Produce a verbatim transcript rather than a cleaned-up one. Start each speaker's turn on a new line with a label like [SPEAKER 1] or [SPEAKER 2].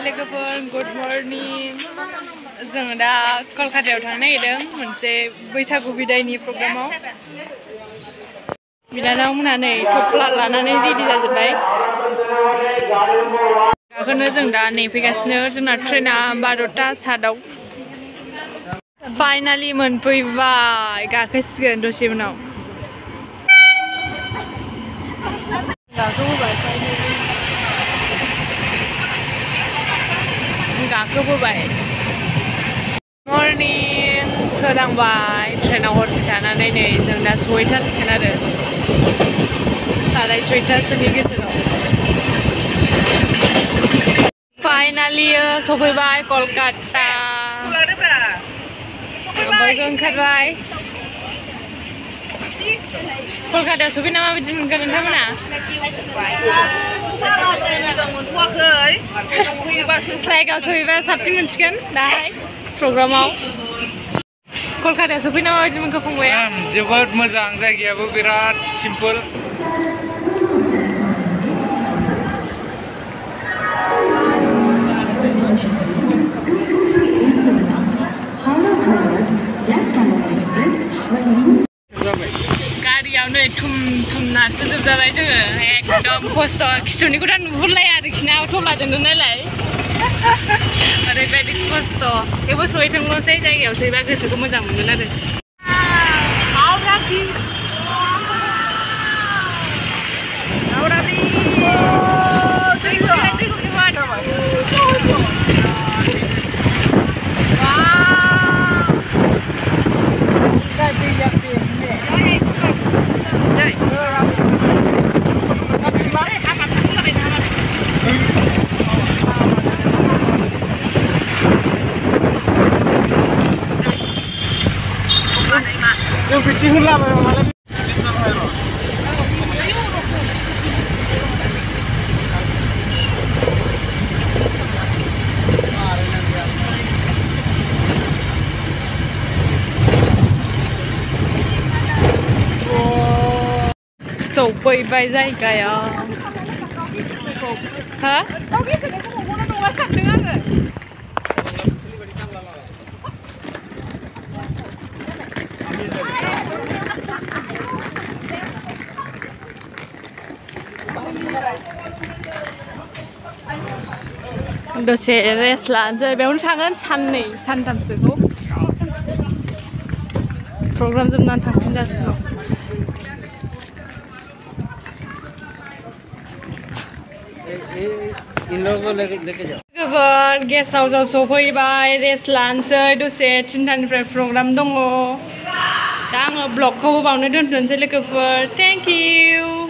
[SPEAKER 1] लोगोफोर good morning जों दा कलकातायाव थांनो नागिरदों मोनसे बैसागु बिदायनि प्रग्रामाव बिनानाव मोनहा नै थफ्ला लानानै रेडि जाजोब्बाय गाखोनो जों दा नेफैगासिनो जोंना ट्रेना बार'था सातआव फाइनालि मोनफैबाय गाखोसिगोन दसे उनाव गाखोबोबाय फाइनालि गाखोबोबाय मर्निं सोरांबाय ट्रेनाव हरसे थानानै नै जों दा सहैथारसिगोन आरो साराय सयथासोनि गेजेराव फाइनालि सफैबाय कलकाता बयबो ओंखारबाय कलकातायाव सफैना माबायदि मोनगोन नोंथांमोना जायगायाव सहैबा साबसिन मोनसिगोन दाहाय प्रग्रामाव कलकातायाव सफैना माबायदि मोनखो फंबाया
[SPEAKER 2] जोबोद मोजां जायगायाबो बिराद सिम्पोल
[SPEAKER 1] गारियावनो थुम थुम नारसोजोबजाबाय जोङो एकदम खस्थ' खिथुनिखौ दा नुहुरलाया आरोखि ना थफ्लाजोंनो नायलाय ओरैबायदि खस्थ' थेवबो सहैथोंल'सै जायगायाव सहैबा गोसोखौ मोजां मोनगोन आरो
[SPEAKER 2] जों बिथिं होनलाबाय मालाय
[SPEAKER 1] सफैबाय जायगायाव हा दसे रेस्ट लानोसै बेयावनो थागोन साननै सानथामसोखौ प्रग्राम जोबनानै थांफिन जासिगौ लोगोफोर गेस्ट हाउसाव सफैबाय रेस्ट लानोसै दसे थिनथानिफ्राय प्रग्राम दङ दा आङो ब्लगखौ बावनो दोनथ'नोसै लोगोफोर थेंक इउ